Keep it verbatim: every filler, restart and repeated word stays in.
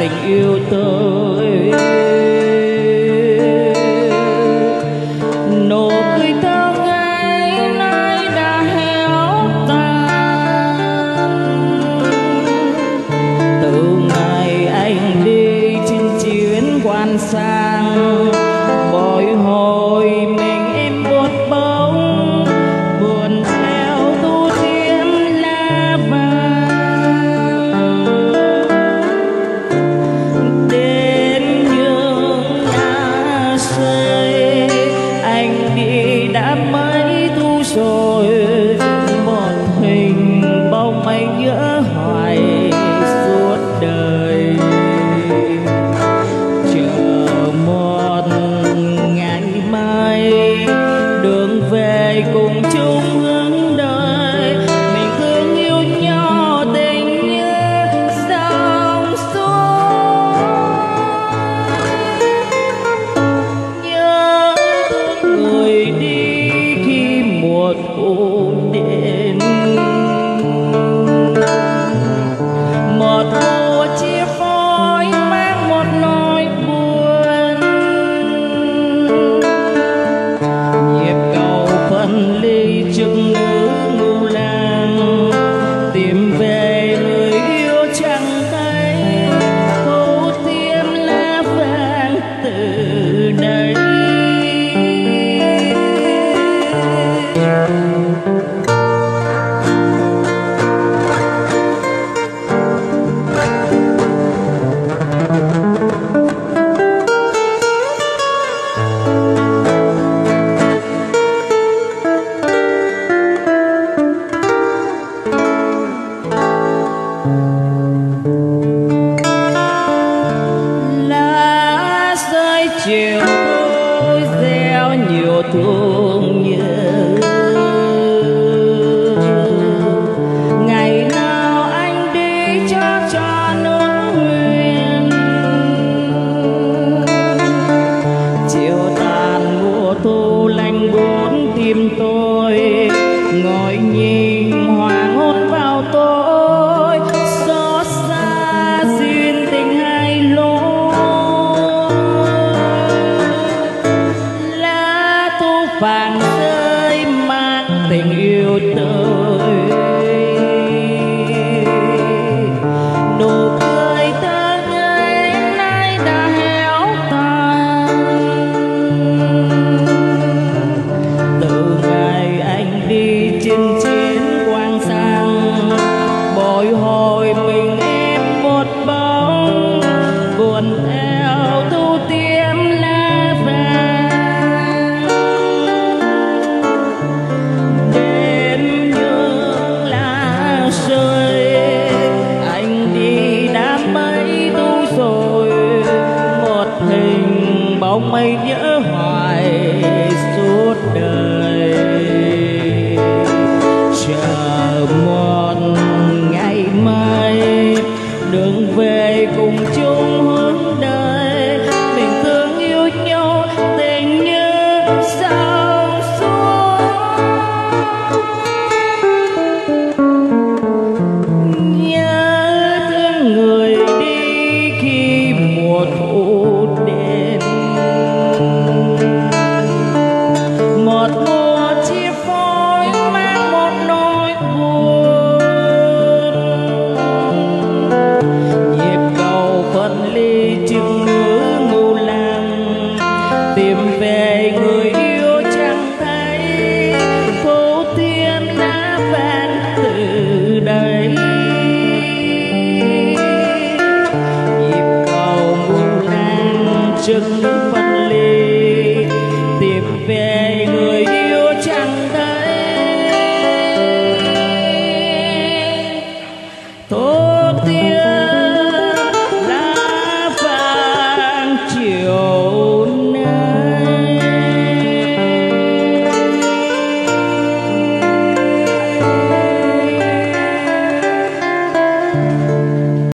tình yêu tôi. Nụ cười thơ ngây nay đã héo tàn, từ ngày anh đi trên chuyến quan sang, bồi hồi mình em một bóng buồn theo thu thiêm lá vàng. Đến những nhà xây anh đi đã mấy thu rồi, một hình bóng anh nhớ hoài suốt đời. Chờ một ngày mai đường về cùng chung hướng đời, mình thương yêu nhau tình như dòng suối. Nhớ thương người đi khi mùa thu đến, một mùa chia phôi mang một nỗi buồn. Nhịp cầu phân ly chừng nữ ngu lang, tìm về người yêu chẳng thấy, thu tiêm lá vàng từ đây. Lá rơi chiều tôi gieo nhiều thương nhớ, ngày nào anh đi cho cho nước huyền. Chiều tàn mùa thu lạnh buốt tim tôi, ngồi nhìn hoàng hôn vào tôi, xót xa duyên tình hai lối. Lá thu vàng rơi mang tình yêu tôi, nụ cười thơ ngây nay đã héo tàn. Từ ngày anh đi trên chiến quang sang, bồi hồi mình em một bóng buồn theo thu tiêm lá vàng. Đến những lá rơi anh đi đã mấy thu rồi, một hình bóng mây nhớ hoài suốt đời. Chờ một ngày mai đường về cùng chung hướng đời, mình thương yêu nhau tình như dòng suối. Nhớ thương người đi khi mùa thu đến, một mùa chia phôi mang một nỗi buồn. Nhịp cầu phân ly chừng nữ ngu lang, tìm về người yêu chẳng thấy, thu tiêm lá vàng từ đây. Nhịp cầu mù lang chừng phân ly, tìm về người